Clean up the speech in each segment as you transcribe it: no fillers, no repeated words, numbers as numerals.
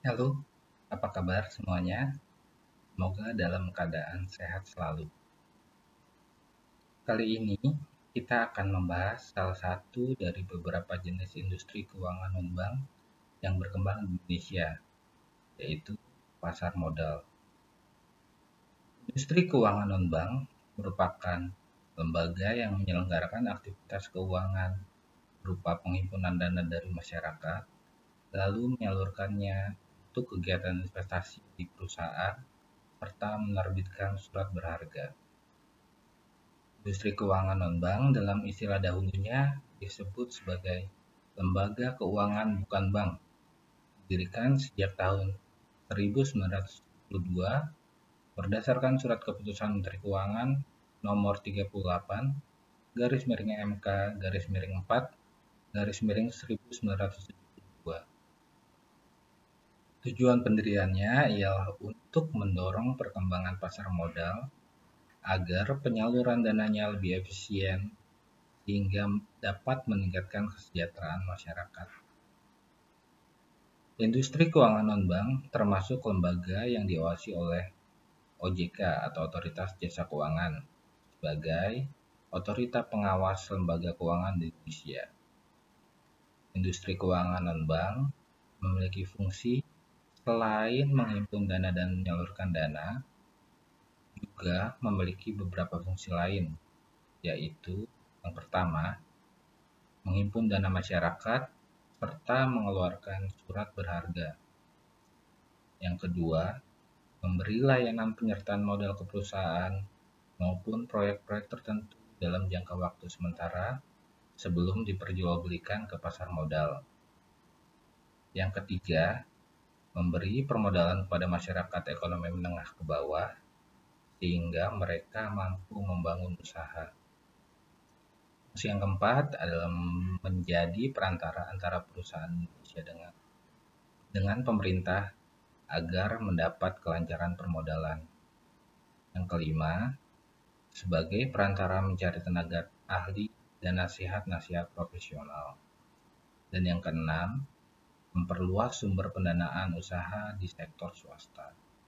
Halo, apa kabar semuanya? Semoga dalam keadaan sehat selalu. Kali ini kita akan membahas salah satu dari beberapa jenis industri keuangan non-bank yang berkembang di Indonesia, yaitu pasar modal. Industri keuangan non-bank merupakan lembaga yang menyelenggarakan aktivitas keuangan berupa penghimpunan dana dari masyarakat, lalu menyalurkannya untuk kegiatan investasi di perusahaan serta menerbitkan surat berharga. Industri keuangan non-bank dalam istilah dahulunya disebut sebagai lembaga keuangan bukan bank, didirikan sejak tahun 1972 berdasarkan Surat Keputusan Menteri Keuangan Nomor 38 garis miring MK garis miring 4 garis miring 1972. Tujuan pendiriannya ialah untuk mendorong perkembangan pasar modal agar penyaluran dananya lebih efisien sehingga dapat meningkatkan kesejahteraan masyarakat. Industri keuangan non-bank termasuk lembaga yang diawasi oleh OJK atau Otoritas Jasa Keuangan sebagai otoritas pengawas lembaga keuangan di Indonesia. Industri keuangan non-bank memiliki fungsi selain menghimpun dana dan menyalurkan dana, juga memiliki beberapa fungsi lain, yaitu yang pertama, menghimpun dana masyarakat serta mengeluarkan surat berharga. Yang kedua, memberi layanan penyertaan modal ke perusahaan maupun proyek-proyek tertentu dalam jangka waktu sementara sebelum diperjualbelikan ke pasar modal. Yang ketiga, memberi permodalan kepada masyarakat ekonomi menengah ke bawah sehingga mereka mampu membangun usaha. Fungsi yang keempat adalah menjadi perantara antara perusahaan Indonesia dengan pemerintah agar mendapat kelancaran permodalan. Yang kelima, sebagai perantara mencari tenaga ahli dan nasihat-nasihat profesional. Dan yang keenam, memperluas sumber pendanaan usaha di sektor swasta.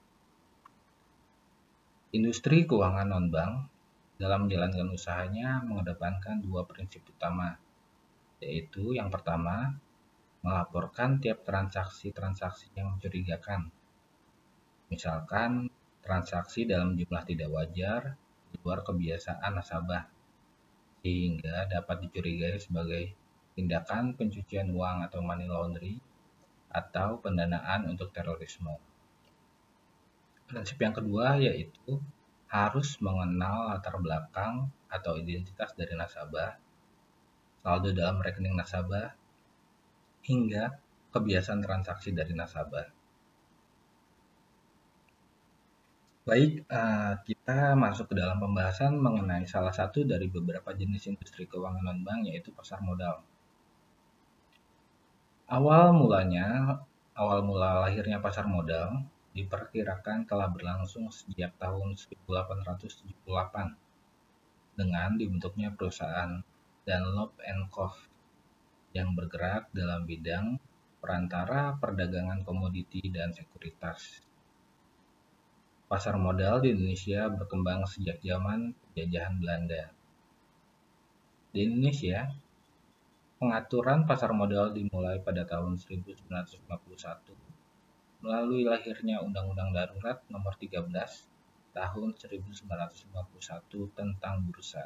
Industri keuangan non-bank dalam menjalankan usahanya mengedepankan dua prinsip utama, yaitu yang pertama, melaporkan tiap transaksi-transaksi yang mencurigakan. Misalkan, transaksi dalam jumlah tidak wajar di luar kebiasaan nasabah, sehingga dapat dicurigai sebagai tindakan pencucian uang atau money laundry atau pendanaan untuk terorisme. Prinsip yang kedua yaitu harus mengenal latar belakang atau identitas dari nasabah, saldo dalam rekening nasabah, hingga kebiasaan transaksi dari nasabah. Baik, kita masuk ke dalam pembahasan mengenai salah satu dari beberapa jenis industri keuangan non-bank yaitu pasar modal. Awal mula lahirnya pasar modal diperkirakan telah berlangsung sejak tahun 1878 dengan dibentuknya perusahaan Dunlop and Co. yang bergerak dalam bidang perantara perdagangan komoditi dan sekuritas. Pasar modal di Indonesia berkembang sejak zaman penjajahan Belanda. Di Indonesia, pengaturan pasar modal dimulai pada tahun 1951 melalui lahirnya Undang-Undang Darurat Nomor 13 tahun 1951 tentang bursa.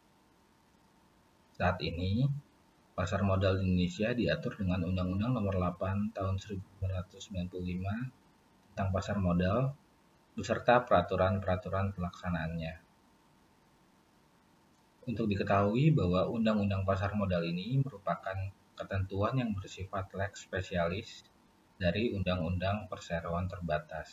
Saat ini, pasar modal di Indonesia diatur dengan Undang-Undang Nomor 8 tahun 1995 tentang pasar modal beserta peraturan-peraturan pelaksanaannya. Untuk diketahui bahwa Undang-Undang Pasar Modal ini merupakan ketentuan yang bersifat lex spesialis dari Undang-Undang Perseroan Terbatas.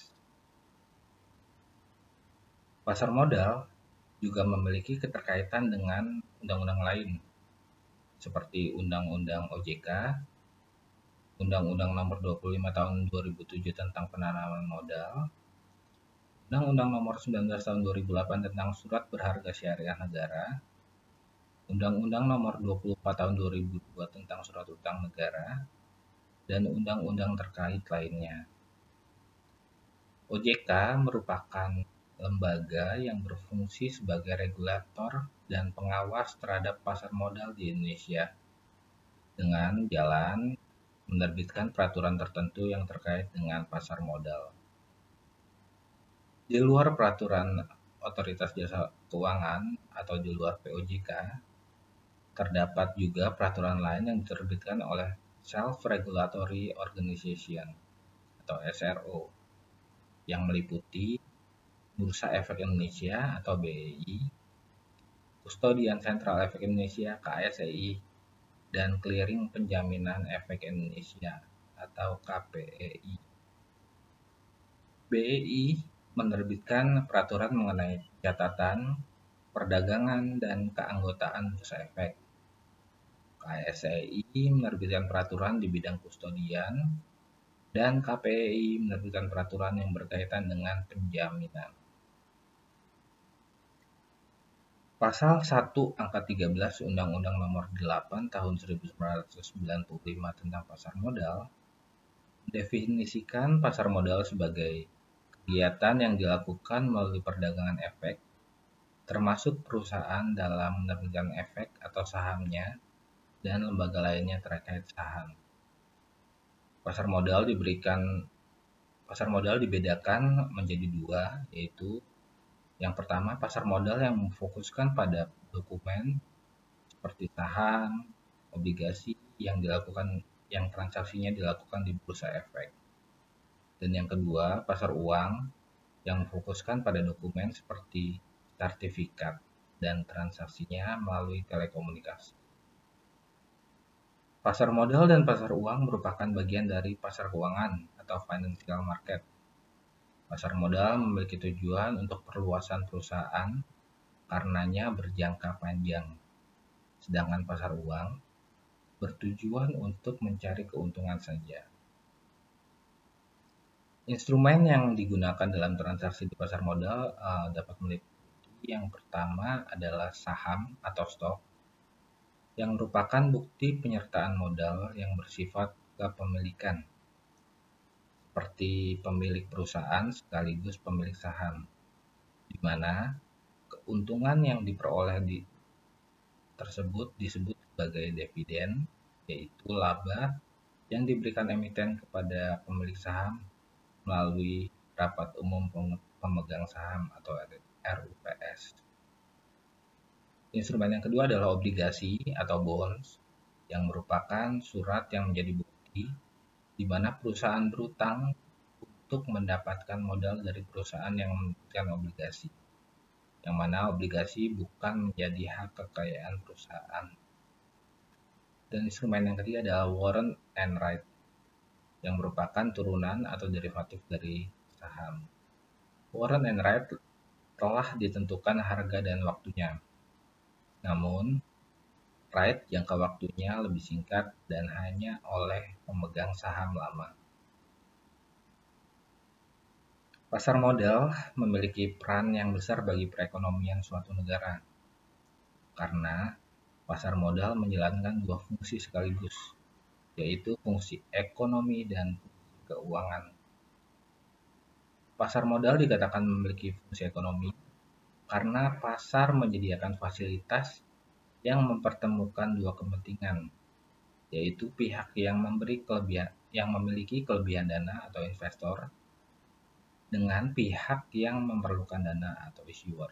Pasar modal juga memiliki keterkaitan dengan undang-undang lain, seperti Undang-Undang OJK, Undang-Undang Nomor 25 Tahun 2007 tentang penanaman modal, Undang-Undang Nomor 19 Tahun 2008 tentang Surat Berharga Syariah Negara, Undang-Undang Nomor 24 Tahun 2002 tentang Surat Utang Negara, dan undang-undang terkait lainnya. OJK merupakan lembaga yang berfungsi sebagai regulator dan pengawas terhadap pasar modal di Indonesia dengan jalan menerbitkan peraturan tertentu yang terkait dengan pasar modal. Di luar peraturan Otoritas Jasa Keuangan atau di luar POJK, terdapat juga peraturan lain yang diterbitkan oleh Self-Regulatory Organization atau SRO yang meliputi Bursa Efek Indonesia atau BEI, Kustodian Sentral Efek Indonesia KSEI, dan Clearing Penjaminan Efek Indonesia atau KPEI. BEI menerbitkan peraturan mengenai catatan, perdagangan, dan keanggotaan bursa efek. KSEI menerbitkan peraturan di bidang kustodian, dan KPEI menerbitkan peraturan yang berkaitan dengan penjaminan. Pasal 1 angka 13 Undang-Undang Nomor 8 Tahun 1995 tentang pasar modal mendefinisikan pasar modal sebagai kegiatan yang dilakukan melalui perdagangan efek, termasuk perusahaan dalam menerbitkan efek atau sahamnya dan lembaga lainnya terkait saham. Pasar modal dibedakan menjadi dua, yaitu yang pertama pasar modal yang memfokuskan pada dokumen seperti saham, obligasi yang transaksinya dilakukan di bursa efek. Dan yang kedua, pasar uang yang memfokuskan pada dokumen seperti sertifikat dan transaksinya melalui telekomunikasi. Pasar modal dan pasar uang merupakan bagian dari pasar keuangan atau financial market. Pasar modal memiliki tujuan untuk perluasan perusahaan karenanya berjangka panjang. Sedangkan pasar uang bertujuan untuk mencari keuntungan saja. Instrumen yang digunakan dalam transaksi di pasar modal dapat meliputi yang pertama adalah saham atau stok, yang merupakan bukti penyertaan modal yang bersifat kepemilikan, seperti pemilik perusahaan sekaligus pemilik saham, di mana keuntungan yang diperoleh tersebut disebut sebagai dividen, yaitu laba yang diberikan emiten kepada pemilik saham melalui rapat umum pemegang saham atau RUPS. Instrumen yang kedua adalah obligasi atau bonds, yang merupakan surat yang menjadi bukti di mana perusahaan berutang untuk mendapatkan modal dari perusahaan yang menerbitkan obligasi, yang mana obligasi bukan menjadi hak kekayaan perusahaan. Dan instrumen yang ketiga adalah warrant and right, yang merupakan turunan atau derivatif dari saham. Warrant and right telah ditentukan harga dan waktunya. Namun, right jangka waktunya lebih singkat dan hanya oleh pemegang saham lama. Pasar modal memiliki peran yang besar bagi perekonomian suatu negara, karena pasar modal menjalankan dua fungsi sekaligus, yaitu fungsi ekonomi dan fungsi keuangan. Pasar modal dikatakan memiliki fungsi ekonomi karena pasar menyediakan fasilitas yang mempertemukan dua kepentingan, yaitu pihak yang memiliki kelebihan dana atau investor dengan pihak yang memerlukan dana atau issuer.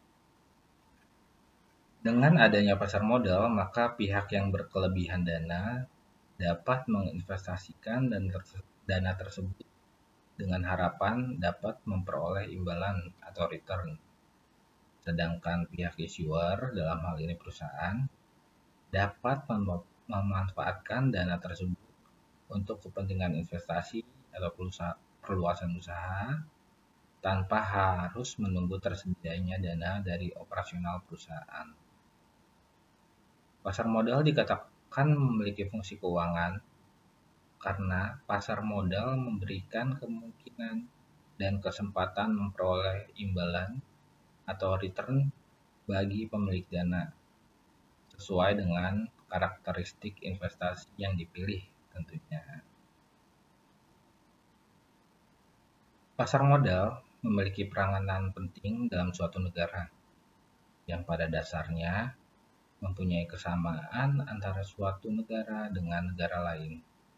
Dengan adanya pasar modal, maka pihak yang berkelebihan dana dapat menginvestasikan dana tersebut dengan harapan dapat memperoleh imbalan atau return. Sedangkan pihak issuer, dalam hal ini perusahaan, dapat memanfaatkan dana tersebut untuk kepentingan investasi atau perluasan usaha tanpa harus menunggu tersedianya dana dari operasional perusahaan. Pasar modal dikatakan memiliki fungsi keuangan karena pasar modal memberikan kemungkinan dan kesempatan memperoleh imbalan atau return bagi pemilik dana sesuai dengan karakteristik investasi yang dipilih tentunya. Pasar modal memiliki peranan penting dalam suatu negara, yang pada dasarnya mempunyai kesamaan antara suatu negara dengan negara lain.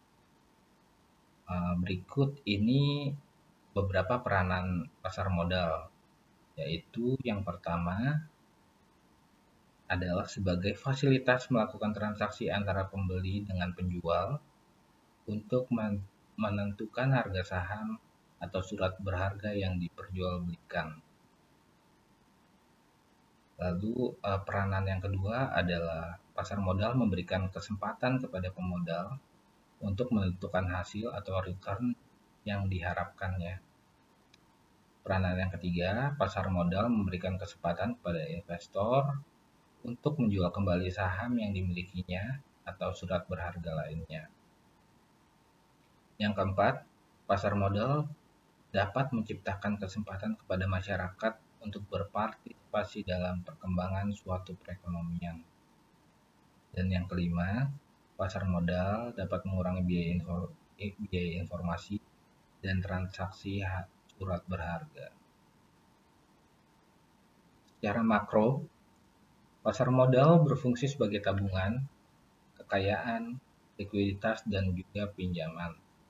Berikut ini beberapa peranan pasar modal, yaitu yang pertama adalah sebagai fasilitas melakukan transaksi antara pembeli dengan penjual untuk menentukan harga saham atau surat berharga yang diperjualbelikan. Lalu peranan yang kedua adalah pasar modal memberikan kesempatan kepada pemodal untuk menentukan hasil atau return yang diharapkannya. Peranan yang ketiga, pasar modal memberikan kesempatan kepada investor untuk menjual kembali saham yang dimilikinya atau surat berharga lainnya. Yang keempat, pasar modal dapat menciptakan kesempatan kepada masyarakat untuk berpartisipasi dalam perkembangan suatu perekonomian. Dan yang kelima, pasar modal dapat mengurangi biaya informasi dan transaksi surat berharga. Secara makro, pasar modal berfungsi sebagai tabungan, kekayaan, likuiditas, dan juga pinjaman.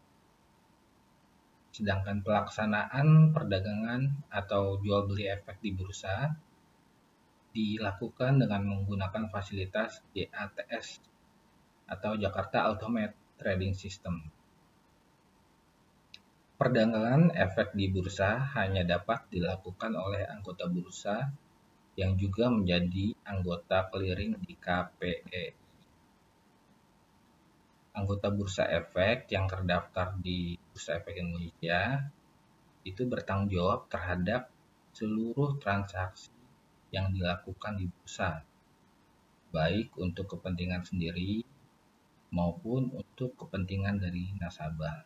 Sedangkan pelaksanaan perdagangan atau jual beli efek di bursa dilakukan dengan menggunakan fasilitas JATS atau Jakarta Automated Trading System. Perdagangan efek di bursa hanya dapat dilakukan oleh anggota bursa yang juga menjadi anggota clearing di KPE. Anggota bursa efek yang terdaftar di Bursa Efek Indonesia itu bertanggung jawab terhadap seluruh transaksi yang dilakukan di bursa, baik untuk kepentingan sendiri maupun untuk kepentingan dari nasabah.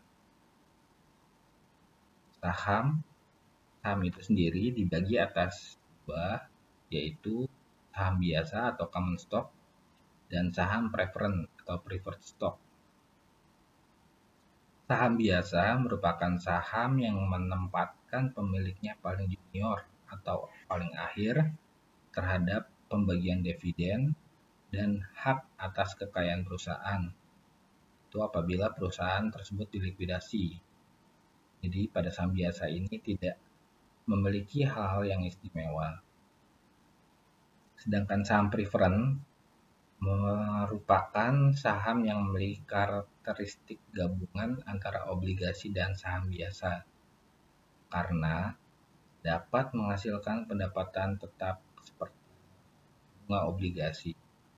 Saham itu sendiri dibagi atas dua, yaitu saham biasa atau common stock dan saham preference atau preferred stock. Saham biasa merupakan saham yang menempatkan pemiliknya paling junior atau paling akhir terhadap pembagian dividen dan hak atas kekayaan perusahaan. Itu apabila perusahaan tersebut dilikuidasi. Jadi pada saham biasa ini tidak memiliki hal-hal yang istimewa. Sedangkan saham preference merupakan saham yang memiliki karakteristik gabungan antara obligasi dan saham biasa, karena dapat menghasilkan pendapatan tetap seperti bunga obligasi.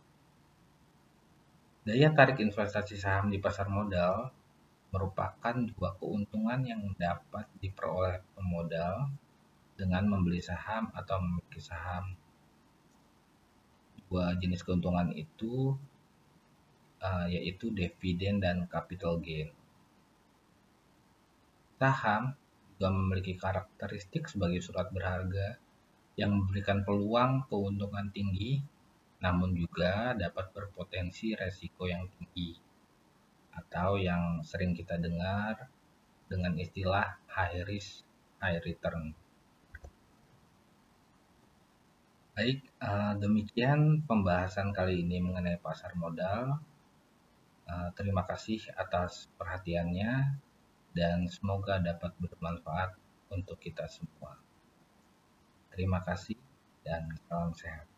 Daya tarik investasi saham di pasar modal merupakan dua keuntungan yang dapat diperoleh pemodal dengan membeli saham atau memiliki saham. Dua jenis keuntungan itu yaitu dividen dan capital gain. Saham juga memiliki karakteristik sebagai surat berharga yang memberikan peluang keuntungan tinggi, namun juga dapat berpotensi resiko yang tinggi, atau yang sering kita dengar dengan istilah high risk, high return. Baik, demikian pembahasan kali ini mengenai pasar modal. Terima kasih atas perhatiannya dan semoga dapat bermanfaat untuk kita semua. Terima kasih dan salam sehat.